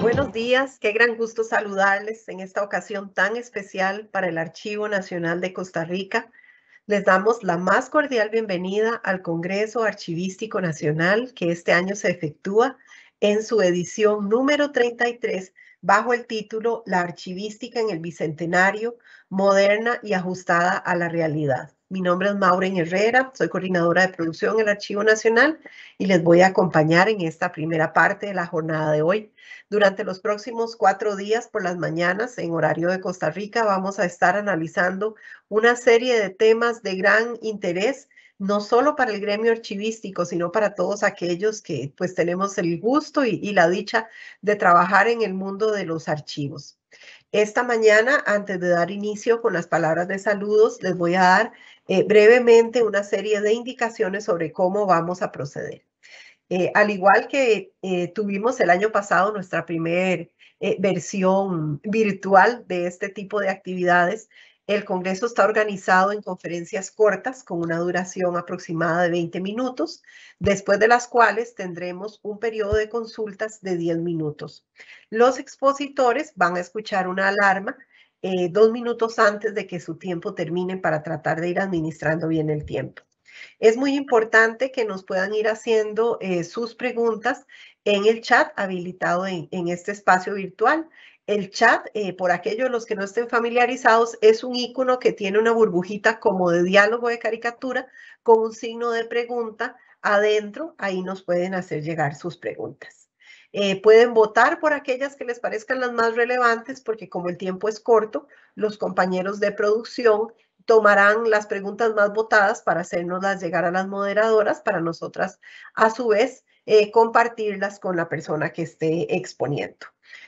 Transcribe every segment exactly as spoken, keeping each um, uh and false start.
Buenos días, qué gran gusto saludarles en esta ocasión tan especial para el Archivo Nacional de Costa Rica. Les damos la más cordial bienvenida al Congreso Archivístico Nacional que este año se efectúa en su edición número treinta y tres bajo el título La Archivística en el Bicentenario, moderna y ajustada a la realidad. Mi nombre es Maureen Herrera, soy coordinadora de producción en el Archivo Nacional y les voy a acompañar en esta primera parte de la jornada de hoy. Durante los próximos cuatro días por las mañanas en horario de Costa Rica vamos a estar analizando una serie de temas de gran interés, no solo para el gremio archivístico, sino para todos aquellos que pues tenemos el gusto y, y la dicha de trabajar en el mundo de los archivos. Esta mañana, antes de dar inicio con las palabras de saludos, les voy a dar eh, brevemente una serie de indicaciones sobre cómo vamos a proceder. Eh, al igual que eh, tuvimos el año pasado nuestra primera eh, versión virtual de este tipo de actividades, el Congreso está organizado en conferencias cortas con una duración aproximada de veinte minutos, después de las cuales tendremos un periodo de consultas de diez minutos. Los expositores van a escuchar una alarma eh, dos minutos antes de que su tiempo termine para tratar de ir administrando bien el tiempo. Es muy importante que nos puedan ir haciendo eh, sus preguntas en el chat habilitado en, en este espacio virtual. El chat, eh, por aquellos de los que no estén familiarizados, es un icono que tiene una burbujita como de diálogo de caricatura con un signo de pregunta adentro. Ahí nos pueden hacer llegar sus preguntas. Eh, pueden votar por aquellas que les parezcan las más relevantes porque como el tiempo es corto, los compañeros de producción tomarán las preguntas más votadas para hacernoslas llegar a las moderadoras para nosotras, a su vez, eh, compartirlas con la persona que esté exponiendo.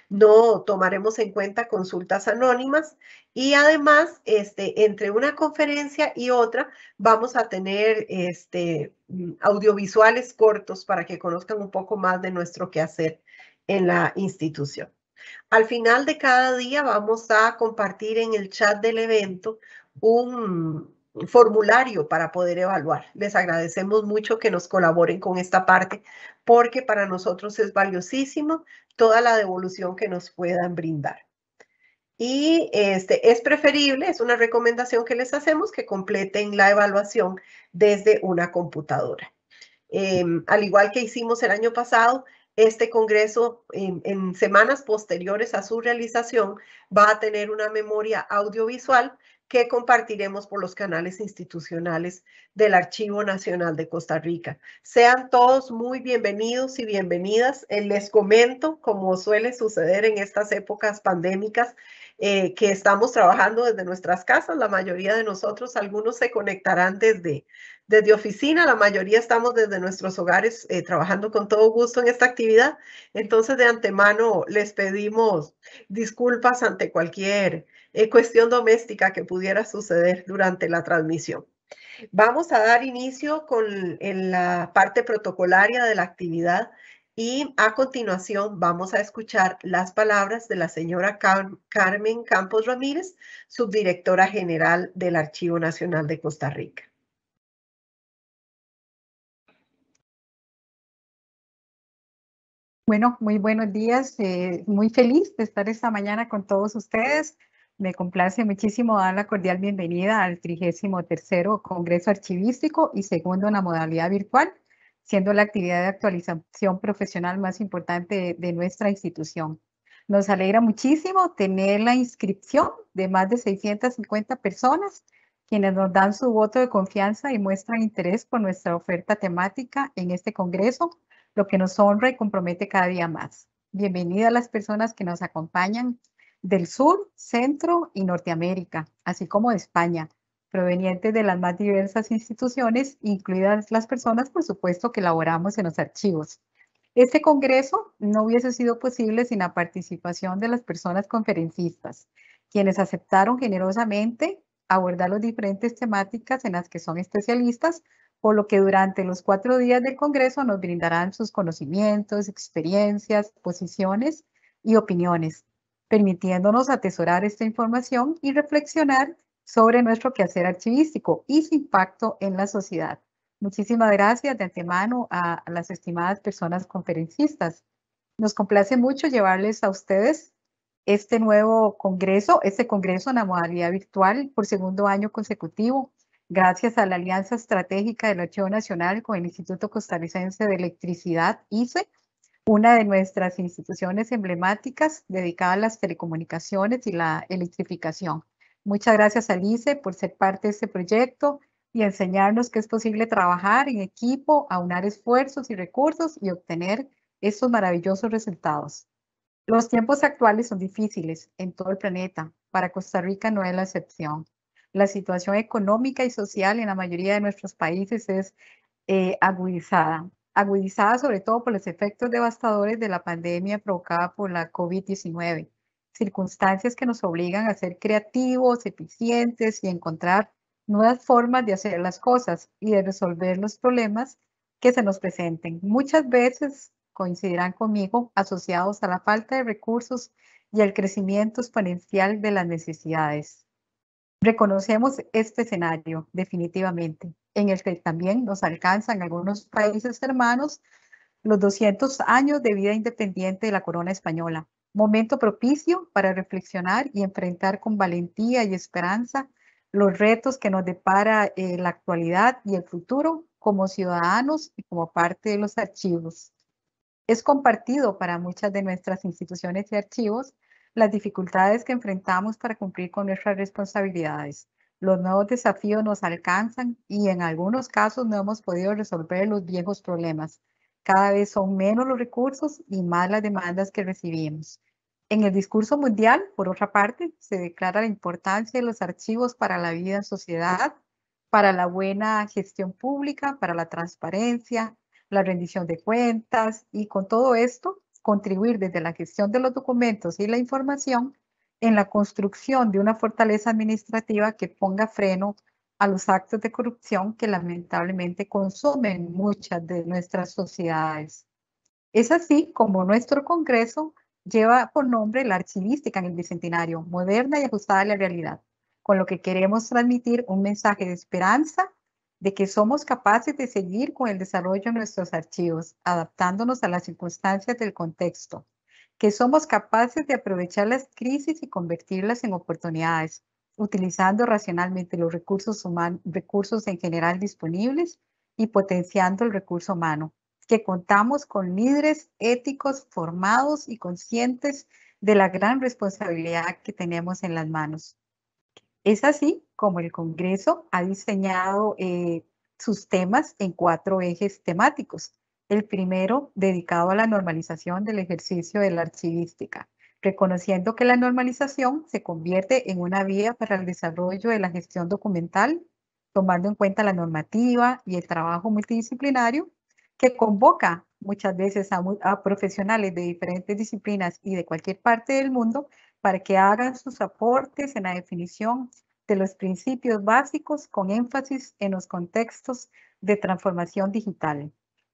No tomaremos en cuenta consultas anónimas y además, este, entre una conferencia y otra, vamos a tener este, audiovisuales cortos para que conozcan un poco más de nuestro quehacer en la institución. Al final de cada día vamos a compartir en el chat del evento un formulario para poder evaluar. Les agradecemos mucho que nos colaboren con esta parte porque para nosotros es valiosísimo toda la devolución que nos puedan brindar. Y este, es preferible, es una recomendación que les hacemos, que completen la evaluación desde una computadora. Eh, al igual que hicimos el año pasado, este congreso en, en semanas posteriores a su realización va a tener una memoria audiovisual que compartiremos por los canales institucionales del Archivo Nacional de Costa Rica. Sean todos muy bienvenidos y bienvenidas. Eh, les comento, como suele suceder en estas épocas pandémicas, eh, que estamos trabajando desde nuestras casas, la mayoría de nosotros, algunos se conectarán desde Desde oficina, la mayoría estamos desde nuestros hogares eh, trabajando con todo gusto en esta actividad. Entonces, de antemano, les pedimos disculpas ante cualquier eh, cuestión doméstica que pudiera suceder durante la transmisión. Vamos a dar inicio con en la parte protocolaria de la actividad y a continuación vamos a escuchar las palabras de la señora Car Carmen Campos Ramírez, subdirectora general del Archivo Nacional de Costa Rica. Bueno, muy buenos días. Eh, muy feliz de estar esta mañana con todos ustedes. Me complace muchísimo dar la cordial bienvenida al trigésimo tercero Congreso Archivístico y segundo en la modalidad virtual, siendo la actividad de actualización profesional más importante de, de nuestra institución. Nos alegra muchísimo tener la inscripción de más de seiscientas cincuenta personas, quienes nos dan su voto de confianza y muestran interés por nuestra oferta temática en este congreso, lo que nos honra y compromete cada día más. Bienvenida a las personas que nos acompañan del sur, centro y Norteamérica, así como de España, provenientes de las más diversas instituciones, incluidas las personas, por supuesto, que laboramos en los archivos. Este congreso no hubiese sido posible sin la participación de las personas conferencistas, quienes aceptaron generosamente abordar las diferentes temáticas en las que son especialistas, por lo que durante los cuatro días del Congreso nos brindarán sus conocimientos, experiencias, posiciones y opiniones, permitiéndonos atesorar esta información y reflexionar sobre nuestro quehacer archivístico y su impacto en la sociedad. Muchísimas gracias de antemano a las estimadas personas conferencistas. Nos complace mucho llevarles a ustedes este nuevo congreso, este congreso en la modalidad virtual por segundo año consecutivo, gracias a la Alianza Estratégica del Archivo Nacional con el Instituto Costarricense de Electricidad, I C E, una de nuestras instituciones emblemáticas dedicada a las telecomunicaciones y la electrificación. Muchas gracias al I C E por ser parte de este proyecto y enseñarnos que es posible trabajar en equipo, aunar esfuerzos y recursos y obtener estos maravillosos resultados. Los tiempos actuales son difíciles en todo el planeta. Para Costa Rica no es la excepción. La situación económica y social en la mayoría de nuestros países es eh, agudizada. Agudizada sobre todo por los efectos devastadores de la pandemia provocada por la COVID diecinueve. Circunstancias que nos obligan a ser creativos, eficientes y encontrar nuevas formas de hacer las cosas y de resolver los problemas que se nos presenten. Muchas veces coincidirán conmigo, asociados a la falta de recursos y al crecimiento exponencial de las necesidades. Reconocemos este escenario definitivamente, en el que también nos alcanzan algunos países hermanos los doscientos años de vida independiente de la corona española, momento propicio para reflexionar y enfrentar con valentía y esperanza los retos que nos depara eh, la actualidad y el futuro como ciudadanos y como parte de los archivos. Es compartido para muchas de nuestras instituciones y archivos las dificultades que enfrentamos para cumplir con nuestras responsabilidades. Los nuevos desafíos nos alcanzan y en algunos casos no hemos podido resolver los viejos problemas. Cada vez son menos los recursos y más las demandas que recibimos. En el discurso mundial, por otra parte, se declara la importancia de los archivos para la vida en sociedad, para la buena gestión pública, para la transparencia, la rendición de cuentas y con todo esto contribuir desde la gestión de los documentos y la información en la construcción de una fortaleza administrativa que ponga freno a los actos de corrupción que lamentablemente consumen muchas de nuestras sociedades. Es así como nuestro Congreso lleva por nombre la archivística en el Bicentenario, moderna y ajustada a la realidad, con lo que queremos transmitir un mensaje de esperanza de que somos capaces de seguir con el desarrollo de nuestros archivos, adaptándonos a las circunstancias del contexto, que somos capaces de aprovechar las crisis y convertirlas en oportunidades, utilizando racionalmente los recursos humanos, recursos en general disponibles y potenciando el recurso humano, que contamos con líderes éticos formados y conscientes de la gran responsabilidad que tenemos en las manos. Es así como el Congreso ha diseñado eh, sus temas en cuatro ejes temáticos. El primero, dedicado a la normalización del ejercicio de la archivística, reconociendo que la normalización se convierte en una vía para el desarrollo de la gestión documental, tomando en cuenta la normativa y el trabajo multidisciplinario que convoca muchas veces a, a profesionales de diferentes disciplinas y de cualquier parte del mundo para que hagan sus aportes en la definición de los principios básicos con énfasis en los contextos de transformación digital.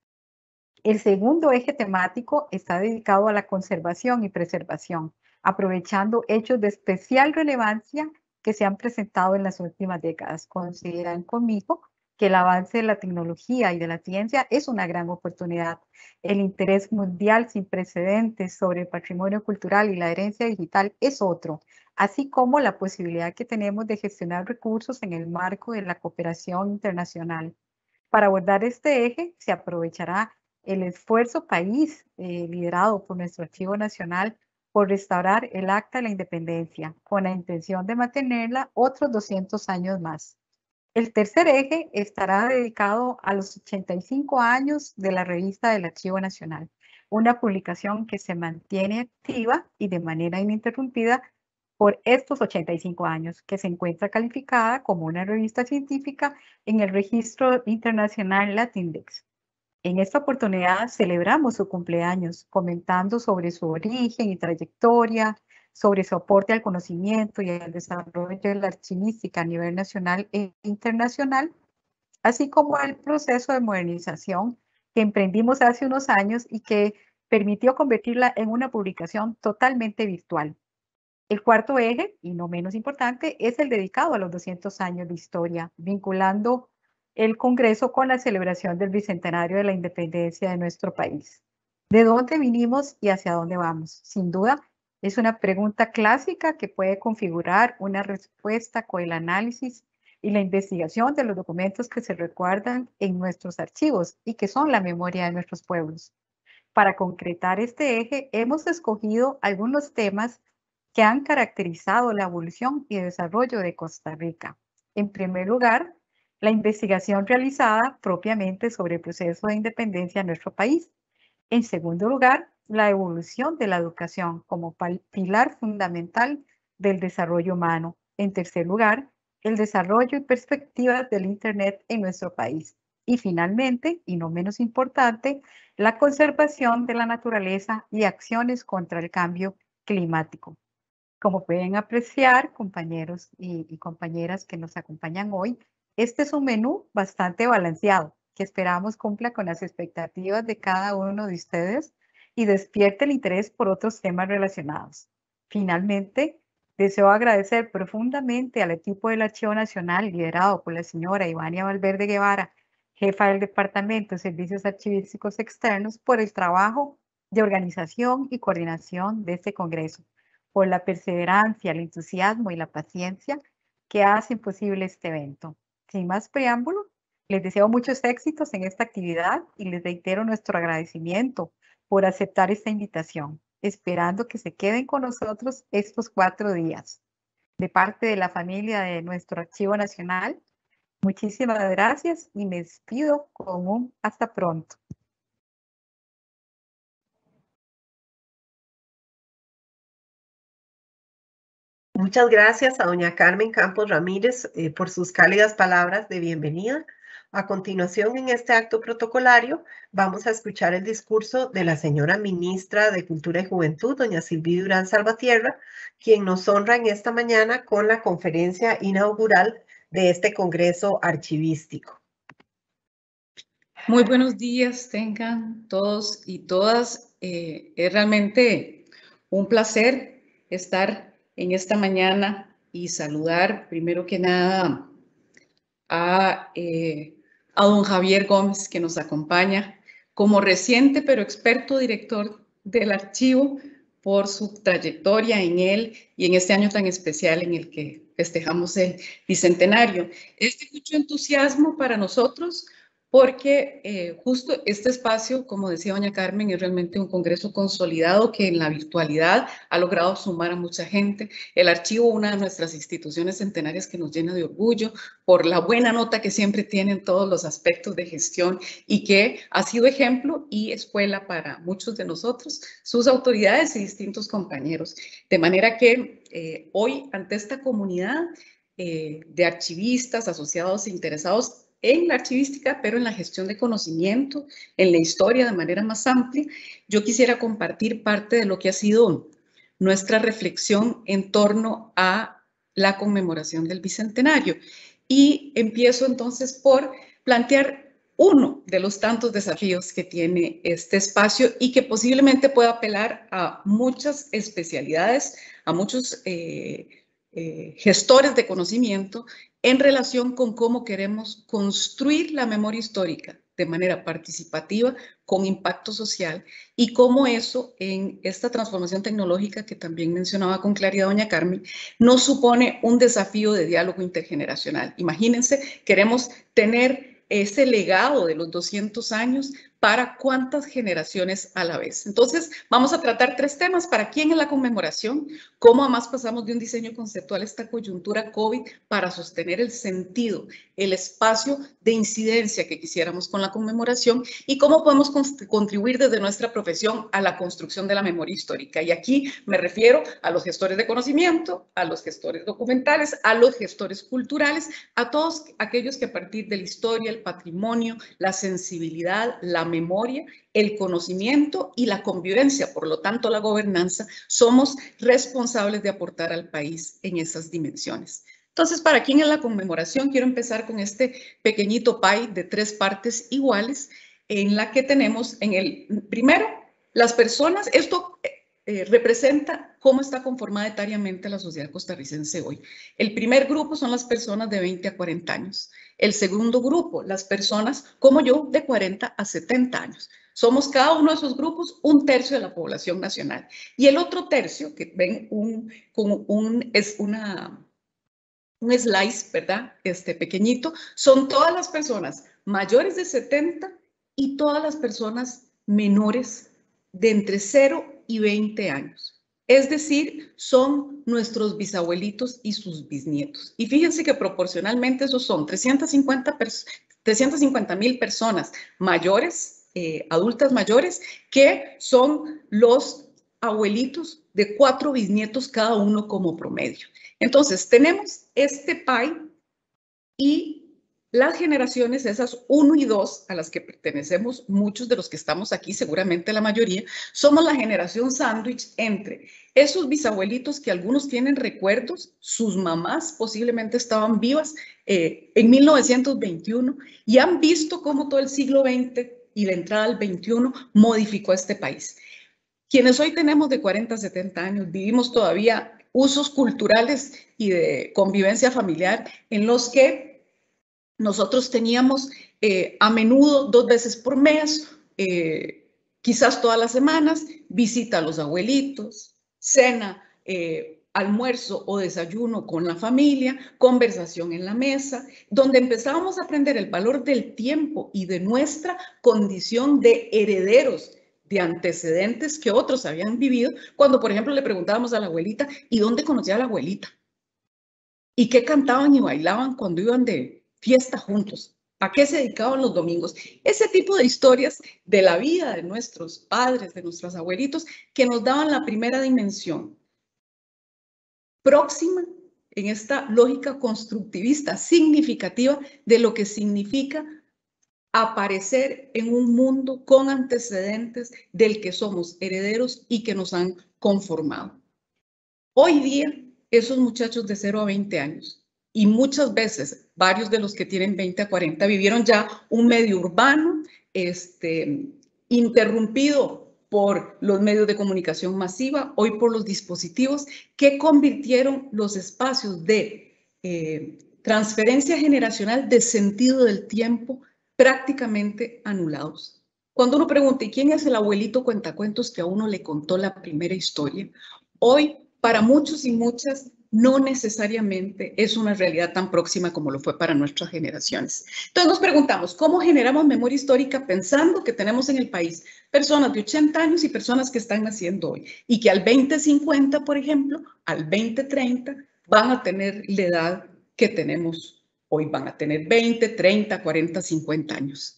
El segundo eje temático está dedicado a la conservación y preservación, aprovechando hechos de especial relevancia que se han presentado en las últimas décadas. Consideran conmigo que el avance de la tecnología y de la ciencia es una gran oportunidad. El interés mundial sin precedentes sobre el patrimonio cultural y la herencia digital es otro, así como la posibilidad que tenemos de gestionar recursos en el marco de la cooperación internacional. Para abordar este eje se aprovechará el esfuerzo país eh, liderado por nuestro Archivo Nacional por restaurar el Acta de la Independencia, con la intención de mantenerla otros doscientos años más. El tercer eje estará dedicado a los ochenta y cinco años de la revista del Archivo Nacional, una publicación que se mantiene activa y de manera ininterrumpida por estos ochenta y cinco años, que se encuentra calificada como una revista científica en el registro internacional Latindex. En esta oportunidad celebramos su cumpleaños, comentando sobre su origen y trayectoria, sobre su aporte al conocimiento y al desarrollo de la archivística a nivel nacional e internacional, así como el proceso de modernización que emprendimos hace unos años y que permitió convertirla en una publicación totalmente virtual. El cuarto eje, y no menos importante, es el dedicado a los doscientos años de historia, vinculando el Congreso con la celebración del Bicentenario de la Independencia de nuestro país. ¿De dónde vinimos y hacia dónde vamos? Sin duda, es una pregunta clásica que puede configurar una respuesta con el análisis y la investigación de los documentos que se recuerdan en nuestros archivos y que son la memoria de nuestros pueblos. Para concretar este eje, hemos escogido algunos temas que han caracterizado la evolución y desarrollo de Costa Rica. En primer lugar, la investigación realizada propiamente sobre el proceso de independencia de nuestro país. En segundo lugar, la evolución de la educación como pilar fundamental del desarrollo humano. En tercer lugar, el desarrollo y perspectivas del Internet en nuestro país. Y finalmente, y no menos importante, la conservación de la naturaleza y acciones contra el cambio climático. Como pueden apreciar, compañeros y, y compañeras que nos acompañan hoy, este es un menú bastante balanceado que esperamos cumpla con las expectativas de cada uno de ustedes y despierte el interés por otros temas relacionados. Finalmente, deseo agradecer profundamente al equipo del Archivo Nacional liderado por la señora Ivania Valverde Guevara, jefa del Departamento de Servicios Archivísticos Externos, por el trabajo de organización y coordinación de este congreso, por la perseverancia, el entusiasmo y la paciencia que hacen posible este evento. Sin más preámbulo, les deseo muchos éxitos en esta actividad y les reitero nuestro agradecimiento por aceptar esta invitación, esperando que se queden con nosotros estos cuatro días. De parte de la familia de nuestro Archivo Nacional, muchísimas gracias y me despido con un hasta pronto. Muchas gracias a doña Carmen Campos Ramírez eh, por sus cálidas palabras de bienvenida. A continuación, en este acto protocolario, vamos a escuchar el discurso de la señora ministra de Cultura y Juventud, doña Sylvie Durán Salvatierra, quien nos honra en esta mañana con la conferencia inaugural de este Congreso Archivístico. Muy buenos días tengan todos y todas. Eh, es realmente un placer estar en esta mañana y saludar primero que nada a, eh, a don Javier Gómez, que nos acompaña como reciente pero experto director del archivo por su trayectoria en él y en este año tan especial en el que festejamos el bicentenario. Es de mucho entusiasmo para nosotros porque eh, justo este espacio, como decía doña Carmen, es realmente un congreso consolidado que en la virtualidad ha logrado sumar a mucha gente. El archivo, una de nuestras instituciones centenarias que nos llena de orgullo por la buena nota que siempre tiene en todos los aspectos de gestión y que ha sido ejemplo y escuela para muchos de nosotros, sus autoridades y distintos compañeros. De manera que eh, hoy, ante esta comunidad eh, de archivistas, asociados e interesados en la archivística, pero en la gestión de conocimiento, en la historia de manera más amplia, yo quisiera compartir parte de lo que ha sido nuestra reflexión en torno a la conmemoración del Bicentenario. Y empiezo entonces por plantear uno de los tantos desafíos que tiene este espacio y que posiblemente pueda apelar a muchas especialidades, a muchos eh, eh, gestores de conocimiento en relación con cómo queremos construir la memoria histórica de manera participativa, con impacto social, y cómo eso en esta transformación tecnológica que también mencionaba con claridad doña Carmen, nos supone un desafío de diálogo intergeneracional. Imagínense, queremos tener ese legado de los doscientos años para cuántas generaciones a la vez. Entonces, vamos a tratar tres temas. ¿Para quién es la conmemoración? ¿Cómo además pasamos de un diseño conceptual a esta coyuntura COVID para sostener el sentido, el espacio de incidencia que quisiéramos con la conmemoración? ¿Y cómo podemos contribuir desde nuestra profesión a la construcción de la memoria histórica? Y aquí me refiero a los gestores de conocimiento, a los gestores documentales, a los gestores culturales, a todos aquellos que a partir de la historia, el patrimonio, la sensibilidad, la memoria, el conocimiento y la convivencia, por lo tanto la gobernanza, somos responsables de aportar al país en esas dimensiones. Entonces, ¿para quién es la conmemoración? Quiero empezar con este pequeñito pie de tres partes iguales, en la que tenemos en el primero, las personas, esto eh, representa cómo está conformada etariamente la sociedad costarricense hoy. El primer grupo son las personas de veinte a cuarenta años. El segundo grupo, las personas como yo, de cuarenta a setenta años. Somos cada uno de esos grupos un tercio de la población nacional. Y el otro tercio, que ven un, como un, es una, un slice, ¿verdad? Este pequeñito, son todas las personas mayores de setenta y todas las personas menores de entre cero y veinte años. Es decir, son nuestros bisabuelitos y sus bisnietos. Y fíjense que proporcionalmente esos son trescientas cincuenta mil personas mayores, eh, adultas mayores, que son los abuelitos de cuatro bisnietos cada uno como promedio. Entonces, tenemos este pie y las generaciones, esas uno y dos, a las que pertenecemos muchos de los que estamos aquí, seguramente la mayoría, somos la generación sándwich entre esos bisabuelitos que algunos tienen recuerdos, sus mamás posiblemente estaban vivas eh, en mil novecientos veintiuno y han visto cómo todo el siglo veinte y la entrada al veintiuno modificó este país. Quienes hoy tenemos de cuarenta a setenta años, vivimos todavía usos culturales y de convivencia familiar en los que nosotros teníamos eh, a menudo, dos veces por mes, eh, quizás todas las semanas, visita a los abuelitos, cena, eh, almuerzo o desayuno con la familia, conversación en la mesa, donde empezábamos a aprender el valor del tiempo y de nuestra condición de herederos de antecedentes que otros habían vivido, cuando, por ejemplo, le preguntábamos a la abuelita, ¿y dónde conocía a la abuelita? ¿Y qué cantaban y bailaban cuando iban de fiesta juntos? ¿A qué se dedicaban los domingos? Ese tipo de historias de la vida de nuestros padres, de nuestros abuelitos, que nos daban la primera dimensión próxima en esta lógica constructivista significativa de lo que significa aparecer en un mundo con antecedentes del que somos herederos y que nos han conformado. Hoy día, esos muchachos de cero a veinte años, y muchas veces varios de los que tienen veinte a cuarenta, vivieron ya un medio urbano, este, interrumpido por los medios de comunicación masiva, hoy por los dispositivos que convirtieron los espacios de eh, transferencia generacional de sentido del tiempo prácticamente anulados. Cuando uno pregunta, ¿y quién es el abuelito cuentacuentos que a uno le contó la primera historia? Hoy, para muchos y muchas, no necesariamente es una realidad tan próxima como lo fue para nuestras generaciones. Entonces nos preguntamos, ¿cómo generamos memoria histórica pensando que tenemos en el país personas de ochenta años y personas que están naciendo hoy? Y que al veinte cincuenta, por ejemplo, al veinte treinta, van a tener la edad que tenemos hoy, van a tener veinte, treinta, cuarenta, cincuenta años.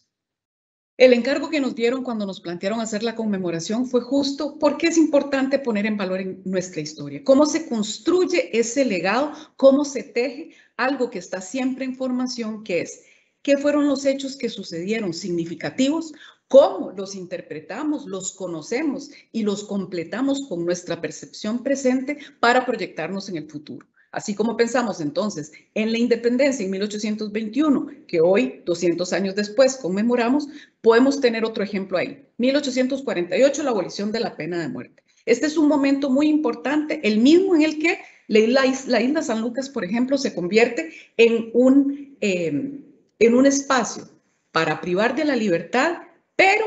El encargo que nos dieron cuando nos plantearon hacer la conmemoración fue justo porque es importante poner en valor en nuestra historia. Cómo se construye ese legado, cómo se teje algo que está siempre en formación, que es qué fueron los hechos que sucedieron significativos, cómo los interpretamos, los conocemos y los completamos con nuestra percepción presente para proyectarnos en el futuro. Así como pensamos entonces en la independencia en mil ochocientos veintiuno, que hoy, doscientos años después, conmemoramos, podemos tener otro ejemplo ahí. mil ochocientos cuarenta y ocho, la abolición de la pena de muerte. Este es un momento muy importante, el mismo en el que la isla, la isla San Lucas, por ejemplo, se convierte en un, eh, en un espacio para privar de la libertad, pero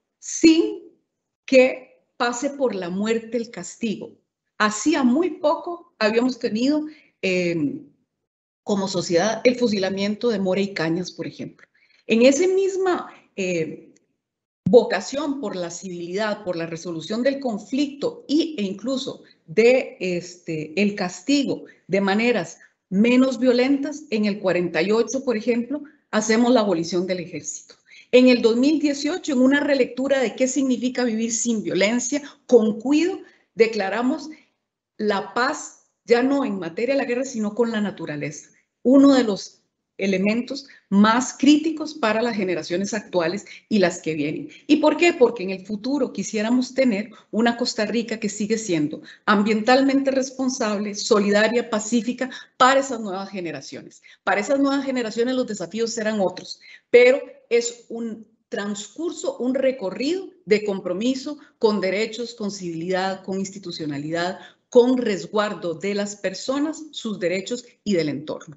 sin que pase por la muerte el castigo. Hacía muy poco habíamos tenido eh, como sociedad el fusilamiento de Mora y Cañas, por ejemplo. En esa misma eh, vocación por la civilidad, por la resolución del conflicto y, e incluso de este, el castigo de maneras menos violentas, en el cuarenta y ocho, por ejemplo, hacemos la abolición del ejército. En el dos mil dieciocho, en una relectura de qué significa vivir sin violencia, con cuidado, declaramos la paz, ya no en materia de la guerra, sino con la naturaleza. Uno de los elementos más críticos para las generaciones actuales y las que vienen. ¿Y por qué? Porque en el futuro quisiéramos tener una Costa Rica que sigue siendo ambientalmente responsable, solidaria, pacífica para esas nuevas generaciones. Para esas nuevas generaciones los desafíos serán otros, pero es un transcurso, un recorrido de compromiso con derechos, con civilidad, con institucionalidad, con resguardo de las personas, sus derechos y del entorno.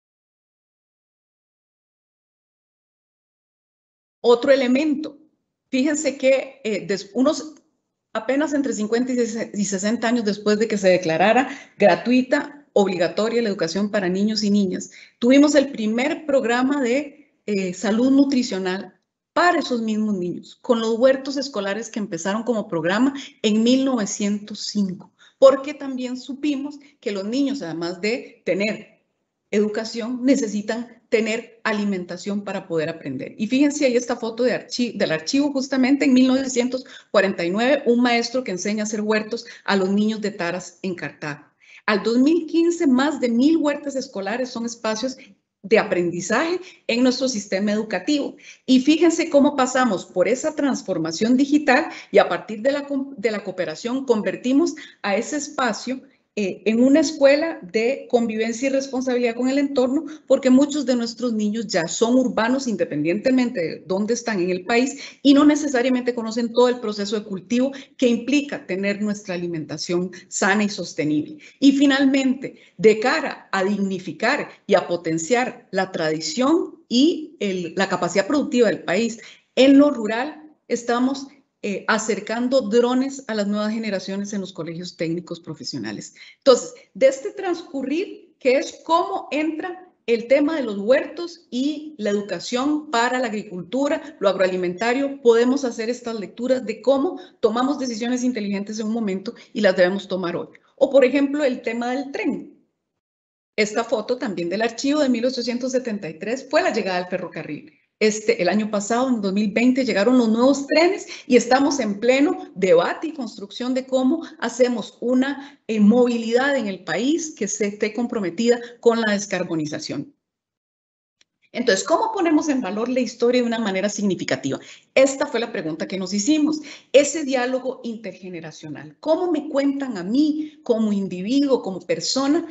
Otro elemento, fíjense que eh, unos apenas entre cincuenta y sesenta años después de que se declarara gratuita, obligatoria la educación para niños y niñas, tuvimos el primer programa de eh, salud nutricional para esos mismos niños, con los huertos escolares que empezaron como programa en mil novecientos cinco, porque también supimos que los niños, además de tener educación, necesitan tener alimentación para poder aprender. Y fíjense ahí esta foto de archi- del archivo, justamente en mil novecientos cuarenta y nueve, un maestro que enseña a hacer huertos a los niños de Taras en Cartago. Al dos mil quince, más de mil huertas escolares son espacios de aprendizaje en nuestro sistema educativo. Y fíjense cómo pasamos por esa transformación digital y a partir de la, de la cooperación convertimos a ese espacio eh, en una escuela de convivencia y responsabilidad con el entorno, porque muchos de nuestros niños ya son urbanos independientemente de dónde están en el país y no necesariamente conocen todo el proceso de cultivo que implica tener nuestra alimentación sana y sostenible. Y finalmente, de cara a dignificar y a potenciar la tradición y el, la capacidad productiva del país, en lo rural estamos Eh, acercando drones a las nuevas generaciones en los colegios técnicos profesionales. Entonces, de este transcurrir, que es cómo entra el tema de los huertos y la educación para la agricultura, lo agroalimentario, podemos hacer estas lecturas de cómo tomamos decisiones inteligentes en un momento y las debemos tomar hoy. O, por ejemplo, el tema del tren. Esta foto también del archivo de mil ochocientos setenta y tres fue la llegada del ferrocarril. Este, el año pasado, en dos mil veinte, llegaron los nuevos trenes y estamos en pleno debate y construcción de cómo hacemos una eh, movilidad en el país que se esté comprometida con la descarbonización. Entonces, ¿cómo ponemos en valor la historia de una manera significativa? Esta fue la pregunta que nos hicimos. Ese diálogo intergeneracional. ¿Cómo me cuentan a mí como individuo, como persona?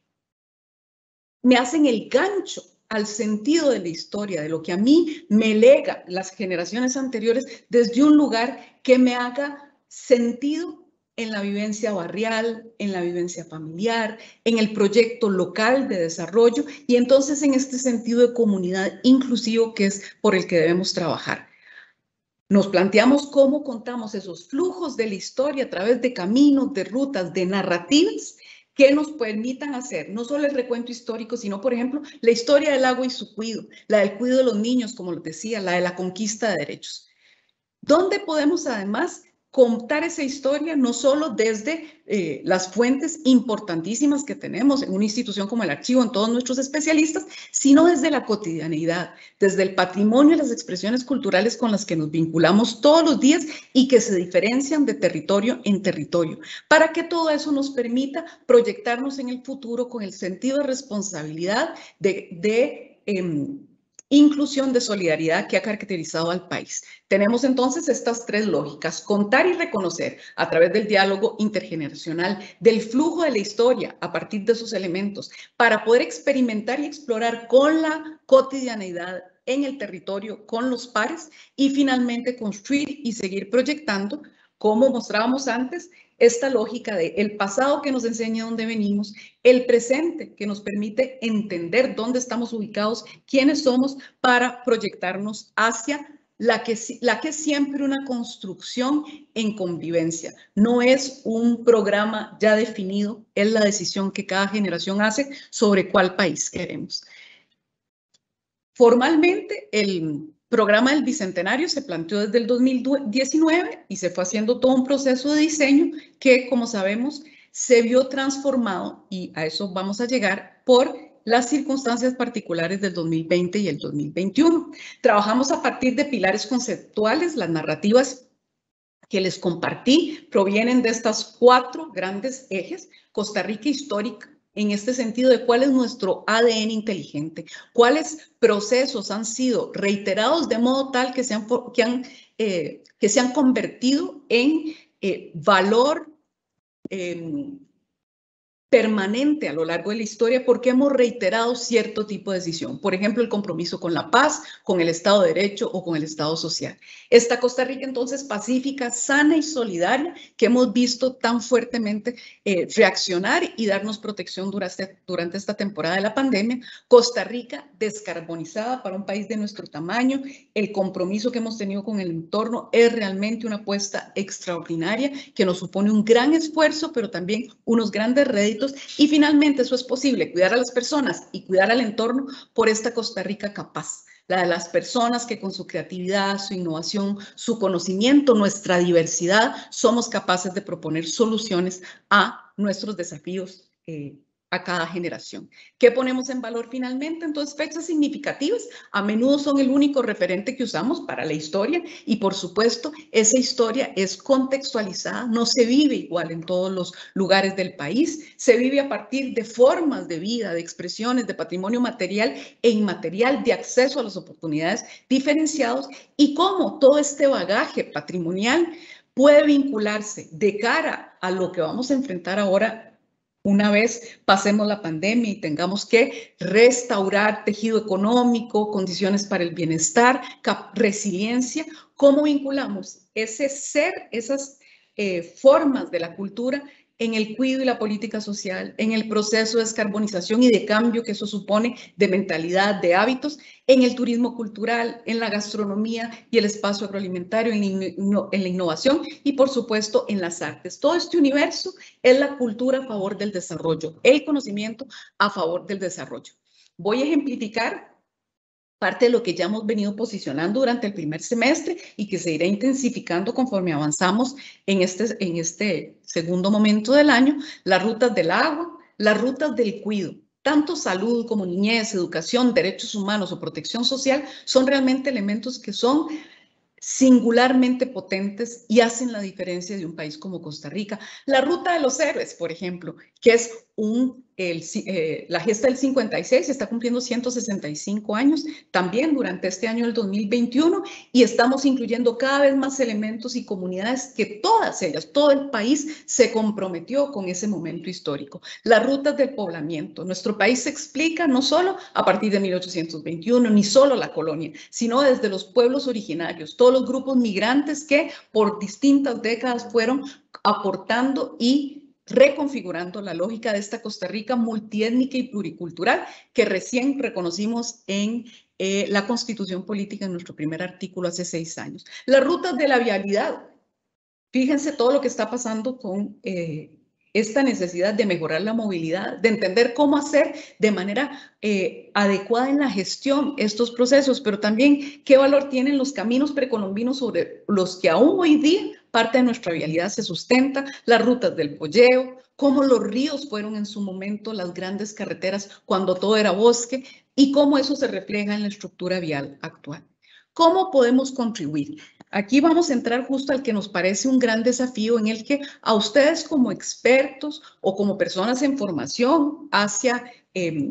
Me hacen el gancho al sentido de la historia, de lo que a mí me lega las generaciones anteriores desde un lugar que me haga sentido en la vivencia barrial, en la vivencia familiar, en el proyecto local de desarrollo y entonces en este sentido de comunidad inclusivo que es por el que debemos trabajar. Nos planteamos cómo contamos esos flujos de la historia a través de caminos, de rutas, de narrativas que nos permitan hacer no solo el recuento histórico, sino, por ejemplo, la historia del agua y su cuidado, la del cuidado de los niños, como les decía, la de la conquista de derechos. ¿Dónde podemos además contar esa historia no solo desde eh, las fuentes importantísimas que tenemos en una institución como el archivo, en todos nuestros especialistas, sino desde la cotidianeidad, desde el patrimonio y las expresiones culturales con las que nos vinculamos todos los días y que se diferencian de territorio en territorio, para que todo eso nos permita proyectarnos en el futuro con el sentido de responsabilidad de, de eh, inclusión, de solidaridad que ha caracterizado al país. Tenemos entonces estas tres lógicas: contar y reconocer a través del diálogo intergeneracional, del flujo de la historia a partir de esos elementos, para poder experimentar y explorar con la cotidianeidad en el territorio, con los pares, y finalmente construir y seguir proyectando, como mostrábamos antes, esta lógica de el pasado que nos enseña dónde venimos, el presente que nos permite entender dónde estamos ubicados, quiénes somos, para proyectarnos hacia la que, la que es siempre una construcción en convivencia. No es un programa ya definido, es la decisión que cada generación hace sobre cuál país queremos. Formalmente, el programa del Bicentenario se planteó desde el dos mil diecinueve y se fue haciendo todo un proceso de diseño que, como sabemos, se vio transformado, y a eso vamos a llegar, por las circunstancias particulares del dos mil veinte y el dos mil veintiuno. Trabajamos a partir de pilares conceptuales. Las narrativas que les compartí provienen de estas cuatro grandes ejes: Costa Rica histórica, en este sentido de cuál es nuestro A D N inteligente, cuáles procesos han sido reiterados de modo tal que se han, que han, eh, que se han convertido en eh, valor eh, permanente a lo largo de la historia porque hemos reiterado cierto tipo de decisión. Por ejemplo, el compromiso con la paz, con el Estado de Derecho o con el Estado social. Esta Costa Rica entonces pacífica, sana y solidaria que hemos visto tan fuertemente eh, reaccionar y darnos protección durante, durante esta temporada de la pandemia. Costa Rica descarbonizada para un país de nuestro tamaño. El compromiso que hemos tenido con el entorno es realmente una apuesta extraordinaria que nos supone un gran esfuerzo, pero también unos grandes réditos. Y finalmente eso es posible, cuidar a las personas y cuidar al entorno por esta Costa Rica capaz. La de las personas que con su creatividad, su innovación, su conocimiento, nuestra diversidad, somos capaces de proponer soluciones a nuestros desafíos eh, a cada generación. ¿Qué ponemos en valor finalmente? Entonces, fechas significativas a menudo son el único referente que usamos para la historia y, por supuesto, esa historia es contextualizada, no se vive igual en todos los lugares del país, se vive a partir de formas de vida, de expresiones, de patrimonio material e inmaterial, de acceso a las oportunidades diferenciados y cómo todo este bagaje patrimonial puede vincularse de cara a lo que vamos a enfrentar ahora una vez pasemos la pandemia y tengamos que restaurar tejido económico, condiciones para el bienestar, resiliencia. ¿Cómo vinculamos ese ser, esas eh, formas de la cultura en el cuidado y la política social, en el proceso de descarbonización y de cambio que eso supone de mentalidad, de hábitos, en el turismo cultural, en la gastronomía y el espacio agroalimentario, en la, en la innovación y, por supuesto, en las artes? Todo este universo es la cultura a favor del desarrollo, el conocimiento a favor del desarrollo. Voy a ejemplificar parte de lo que ya hemos venido posicionando durante el primer semestre y que se irá intensificando conforme avanzamos en este, en este segundo momento del año, las rutas del agua, las rutas del cuidado. Tanto salud como niñez, educación, derechos humanos o protección social son realmente elementos que son singularmente potentes y hacen la diferencia de un país como Costa Rica. La Ruta de los Héroes, por ejemplo, que es un, el, eh, la gesta del cincuenta y seis, está cumpliendo ciento sesenta y cinco años también durante este año del dos mil veintiuno y estamos incluyendo cada vez más elementos y comunidades que todas ellas, todo el país se comprometió con ese momento histórico. Las rutas del poblamiento. Nuestro país se explica no solo a partir de mil ochocientos veintiuno, ni solo la colonia, sino desde los pueblos originarios, todos los grupos migrantes que por distintas décadas fueron aportando y reconfigurando la lógica de esta Costa Rica multiétnica y pluricultural que recién reconocimos en eh, la Constitución Política en nuestro primer artículo hace seis años. Las rutas de la vialidad. Fíjense todo lo que está pasando con eh, esta necesidad de mejorar la movilidad, de entender cómo hacer de manera eh, adecuada en la gestión estos procesos, pero también qué valor tienen los caminos precolombinos sobre los que aún hoy día parte de nuestra vialidad se sustenta, las rutas del polleo, cómo los ríos fueron en su momento las grandes carreteras cuando todo era bosque y cómo eso se refleja en la estructura vial actual. ¿Cómo podemos contribuir? Aquí vamos a entrar justo al que nos parece un gran desafío en el que a ustedes como expertos o como personas en formación hacia eh,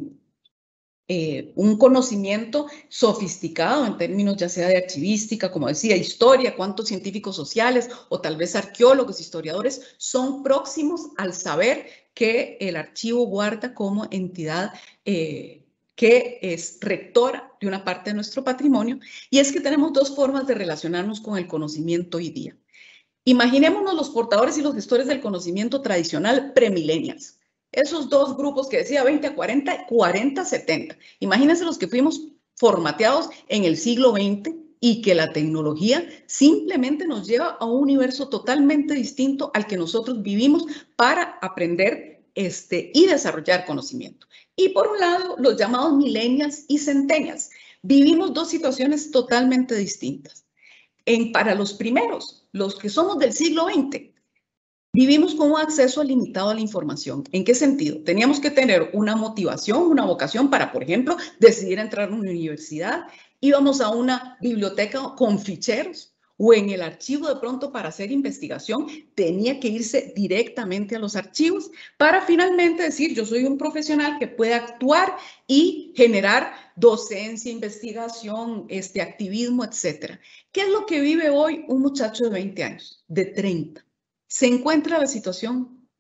eh, un conocimiento sofisticado en términos ya sea de archivística, como decía, historia, cuántos científicos sociales o tal vez arqueólogos, historiadores son próximos al saber que el archivo guarda como entidad eh, que es rectora de una parte de nuestro patrimonio, y es que tenemos dos formas de relacionarnos con el conocimiento hoy día. Imaginémonos los portadores y los gestores del conocimiento tradicional premillennials. Esos dos grupos que decía veinte a cuarenta, cuarenta a setenta. Imagínense los que fuimos formateados en el siglo veinte y que la tecnología simplemente nos lleva a un universo totalmente distinto al que nosotros vivimos para aprender este, y desarrollar conocimiento. Y por un lado, los llamados millennials y centennials. Vivimos dos situaciones totalmente distintas. En, para los primeros, los que somos del siglo veinte, vivimos con un acceso limitado a la información. ¿En qué sentido? Teníamos que tener una motivación, una vocación para, por ejemplo, decidir entrar a una universidad. Íbamos a una biblioteca con ficheros o en el archivo de pronto para hacer investigación. Tenía que irse directamente a los archivos para finalmente decir yo soy un profesional que puede actuar y generar docencia, investigación, este, activismo, etcétera. ¿Qué es lo que vive hoy un muchacho de veinte años, de treinta? Se encuentra la situación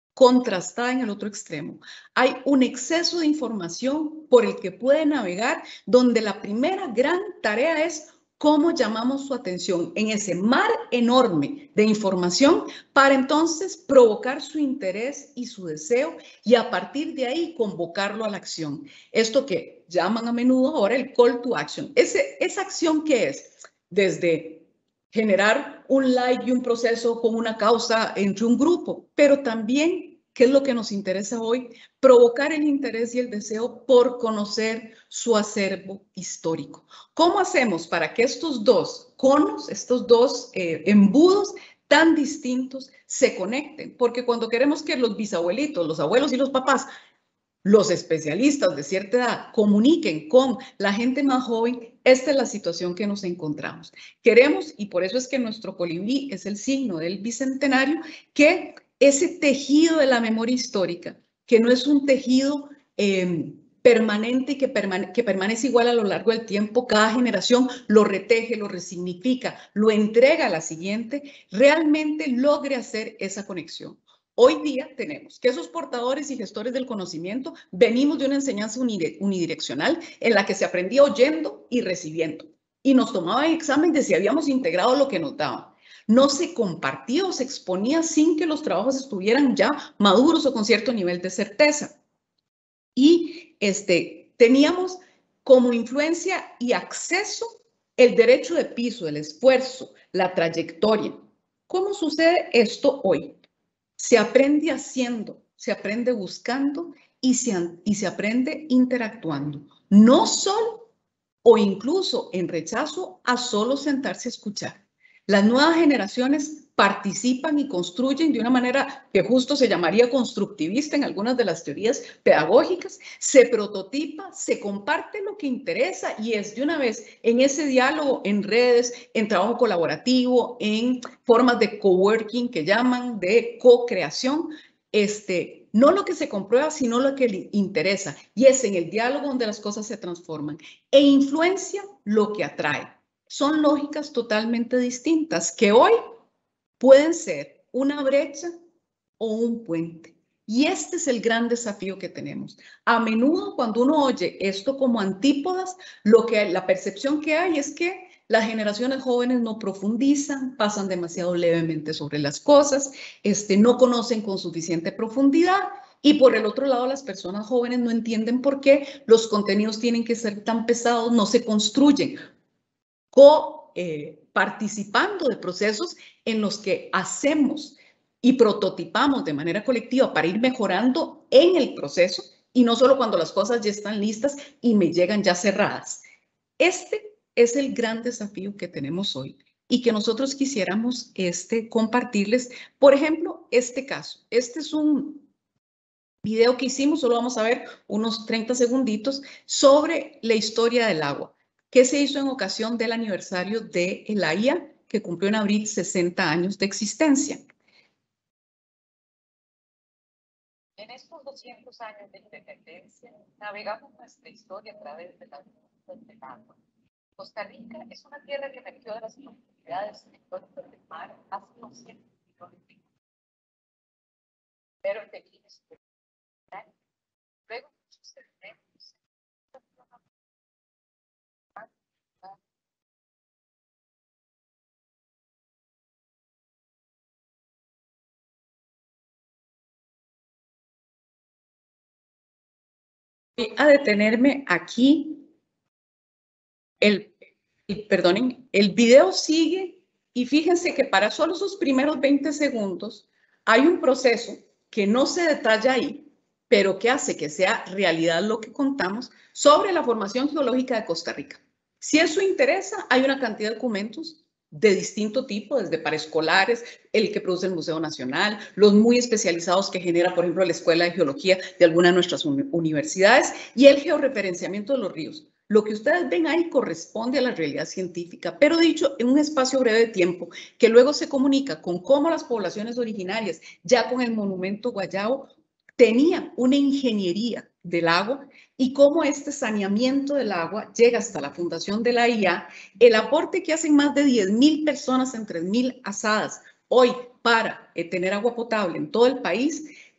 contrastada en el otro extremo. Hay un exceso de información por el que puede navegar, donde la primera gran tarea es cómo llamamos su atención en ese mar enorme de información para entonces provocar su interés y su deseo y a partir de ahí convocarlo a la acción. Esto que llaman a menudo ahora el call to action. Ese, ¿Esa acción qué es? Desde generar un like y un proceso con una causa entre un grupo, pero también, ¿qué es lo que nos interesa hoy? Provocar el interés y el deseo por conocer su acervo histórico. ¿Cómo hacemos para que estos dos conos, estos dos eh, embudos tan distintos se conecten? Porque cuando queremos que los bisabuelitos, los abuelos y los papás, los especialistas de cierta edad comuniquen con la gente más joven, esta es la situación que nos encontramos. Queremos, y por eso es que nuestro colibrí es el signo del bicentenario, que ese tejido de la memoria histórica, que no es un tejido eh, permanente y que, permane que permanece igual a lo largo del tiempo, cada generación lo reteje, lo resignifica, lo entrega a la siguiente, realmente logre hacer esa conexión. Hoy día tenemos que esos portadores y gestores del conocimiento venimos de una enseñanza unidireccional en la que se aprendía oyendo y recibiendo y nos tomaban examen de si habíamos integrado lo que nos daban. No se compartía o se exponía sin que los trabajos estuvieran ya maduros o con cierto nivel de certeza. Y este, teníamos como influencia y acceso el derecho de piso, el esfuerzo, la trayectoria. ¿Cómo sucede esto hoy? Se aprende haciendo, se aprende buscando y se, y se aprende interactuando. No solo o incluso en rechazo a solo sentarse a escuchar. Las nuevas generaciones participan y construyen de una manera que justo se llamaría constructivista en algunas de las teorías pedagógicas, se prototipa, se comparte lo que interesa y es de una vez en ese diálogo, en redes, en trabajo colaborativo, en formas de coworking que llaman de co-creación, este, no lo que se comprueba, sino lo que le interesa y es en el diálogo donde las cosas se transforman e influencia lo que atrae. Son lógicas totalmente distintas que hoy pueden ser una brecha o un puente. Y este es el gran desafío que tenemos. A menudo cuando uno oye esto como antípodas, lo que la percepción que hay es que las generaciones jóvenes no profundizan, pasan demasiado levemente sobre las cosas, este, no conocen con suficiente profundidad y por el otro lado las personas jóvenes no entienden por qué los contenidos tienen que ser tan pesados, no se construyen. Co, eh, participando de procesos en los que hacemos y prototipamos de manera colectiva para ir mejorando en el proceso y no solo cuando las cosas ya están listas y me llegan ya cerradas. Este es el gran desafío que tenemos hoy y que nosotros quisiéramos este, compartirles. Por ejemplo, este caso. Este es un video que hicimos, solo vamos a ver unos treinta segunditos, sobre la historia del agua, que se hizo en ocasión del aniversario de el A I A, que cumplió en abril sesenta años de existencia. En estos doscientos años de independencia, navegamos nuestra historia a través de la luz del agua. Costa Rica es una tierra que emergió de las profundidades históricas del mar hace unos cien millones de años. Pero el declive es luego muchos sedimentos. Voy a detenerme aquí. El, el, perdonen, el video sigue y fíjense que para solo sus primeros veinte segundos hay un proceso que no se detalla ahí, pero que hace que sea realidad lo que contamos sobre la formación geológica de Costa Rica. Si eso interesa, hay una cantidad de documentos de distinto tipo, desde paraescolares, el que produce el Museo Nacional, los muy especializados que genera, por ejemplo, la Escuela de Geología de alguna de nuestras universidades y el georreferenciamiento de los ríos. Lo que ustedes ven ahí corresponde a la realidad científica, pero dicho en un espacio breve de tiempo, que luego se comunica con cómo las poblaciones originarias, ya con el monumento Guayabo, tenían una ingeniería del agua y cómo este saneamiento del agua llega hasta la fundación de la I A, el aporte que hacen más de diez mil personas en tres mil asadas hoy para eh, tener agua potable en todo el país,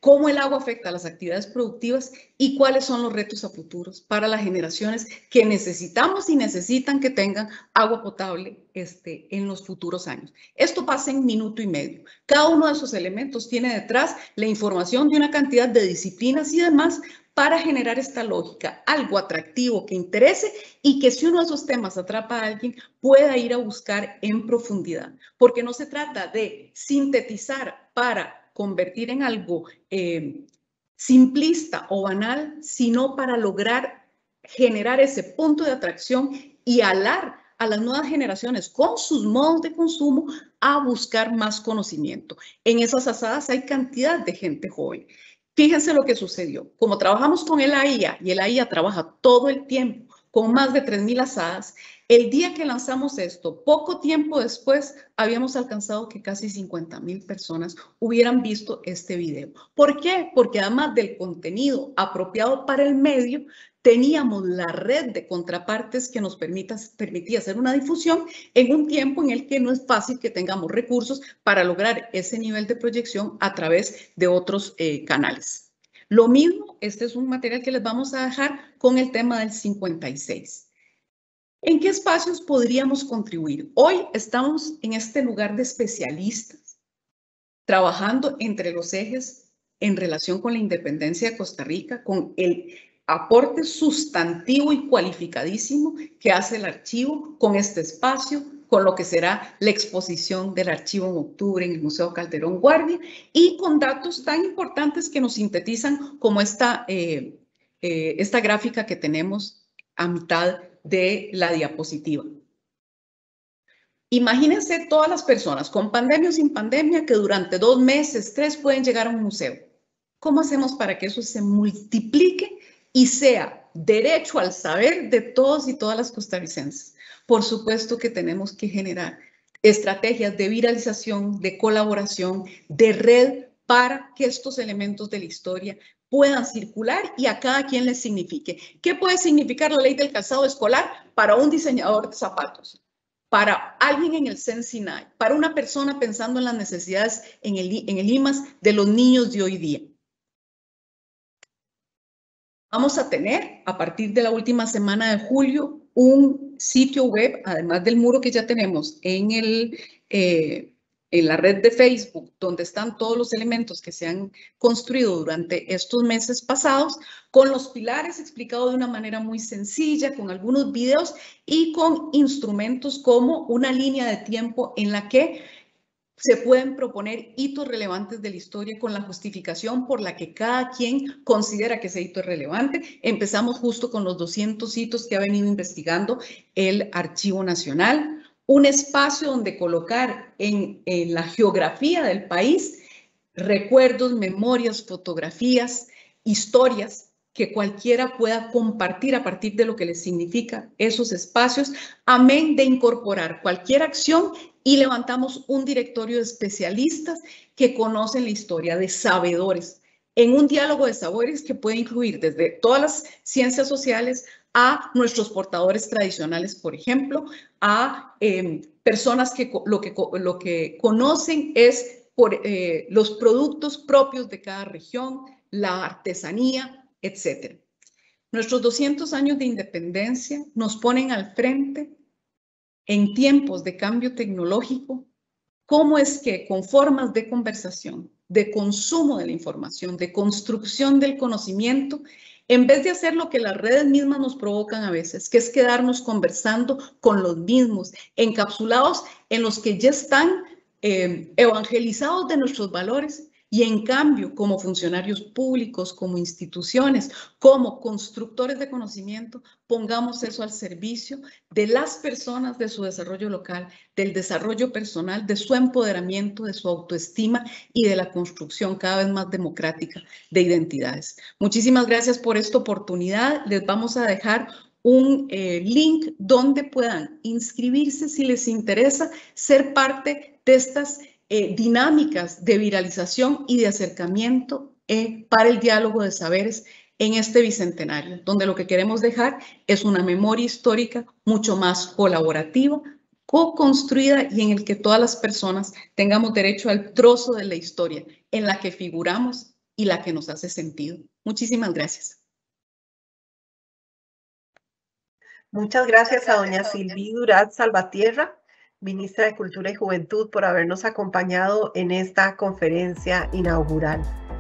cómo el agua afecta a las actividades productivas y cuáles son los retos a futuros para las generaciones que necesitamos y necesitan que tengan agua potable este, en los futuros años. Esto pasa en minuto y medio. Cada uno de esos elementos tiene detrás la información de una cantidad de disciplinas y demás para generar esta lógica, algo atractivo que interese y que si uno de esos temas atrapa a alguien, pueda ir a buscar en profundidad. Porque no se trata de sintetizar para convertir en algo eh, simplista o banal, sino para lograr generar ese punto de atracción y alar a las nuevas generaciones con sus modos de consumo a buscar más conocimiento. En esas asadas hay cantidad de gente joven. Fíjense lo que sucedió. Como trabajamos con el A I A y el A I A trabaja todo el tiempo con más de tres mil asadas, el día que lanzamos esto, poco tiempo después, habíamos alcanzado que casi cincuenta mil personas hubieran visto este video. ¿Por qué? Porque además del contenido apropiado para el medio, teníamos la red de contrapartes que nos permita, permitía hacer una difusión en un tiempo en el que no es fácil que tengamos recursos para lograr ese nivel de proyección a través de otros eh, canales. Lo mismo, este es un material que les vamos a dejar con el tema del cincuenta y seis. ¿En qué espacios podríamos contribuir? Hoy estamos en este lugar de especialistas, trabajando entre los ejes en relación con la independencia de Costa Rica, con el aporte sustantivo y cualificadísimo que hace el archivo con este espacio, con lo que será la exposición del archivo en octubre en el Museo Calderón Guardia y con datos tan importantes que nos sintetizan como esta, eh, eh, esta gráfica que tenemos a mitad de la diapositiva. Imagínense todas las personas con pandemia o sin pandemia que durante dos meses, tres pueden llegar a un museo. ¿Cómo hacemos para que eso se multiplique y sea derecho al saber de todos y todas las costarricenses? Por supuesto que tenemos que generar estrategias de viralización, de colaboración, de red para que estos elementos de la historia puedan circular y a cada quien les signifique. ¿Qué puede significar la ley del calzado escolar para un diseñador de zapatos? Para alguien en el C E N SINAI, para una persona pensando en las necesidades en el, en el I M A S de los niños de hoy día. Vamos a tener, a partir de la última semana de julio, un sitio web, además del muro que ya tenemos en, el, eh, en la red de Facebook, donde están todos los elementos que se han construido durante estos meses pasados, con los pilares explicados de una manera muy sencilla, con algunos videos y con instrumentos como una línea de tiempo en la que se pueden proponer hitos relevantes de la historia con la justificación por la que cada quien considera que ese hito es relevante. Empezamos justo con los doscientos hitos que ha venido investigando el Archivo Nacional, un espacio donde colocar en, en la geografía del país recuerdos, memorias, fotografías, historias que cualquiera pueda compartir a partir de lo que les significa esos espacios, amén de incorporar cualquier acción y levantamos un directorio de especialistas que conocen la historia, de sabedores, en un diálogo de saberes que puede incluir desde todas las ciencias sociales a nuestros portadores tradicionales, por ejemplo, a eh, personas que lo, que lo que conocen es por eh, los productos propios de cada región, la artesanía, etcétera. Nuestros doscientos años de independencia nos ponen al frente en tiempos de cambio tecnológico, cómo es que con formas de conversación, de consumo de la información, de construcción del conocimiento, en vez de hacer lo que las redes mismas nos provocan a veces, que es quedarnos conversando con los mismos, encapsulados en los que ya están eh, evangelizados de nuestros valores, y en cambio, como funcionarios públicos, como instituciones, como constructores de conocimiento, pongamos eso al servicio de las personas, de su desarrollo local, del desarrollo personal, de su empoderamiento, de su autoestima y de la construcción cada vez más democrática de identidades. Muchísimas gracias por esta oportunidad. Les vamos a dejar un eh, link donde puedan inscribirse si les interesa ser parte de estas Eh, dinámicas de viralización y de acercamiento eh, para el diálogo de saberes en este bicentenario, donde lo que queremos dejar es una memoria histórica mucho más colaborativa, co-construida y en el que todas las personas tengamos derecho al trozo de la historia en la que figuramos y la que nos hace sentido. Muchísimas gracias. Muchas gracias a doña Sylvie Durat Salvatierra, ministra de Cultura y Juventud, por habernos acompañado en esta conferencia inaugural.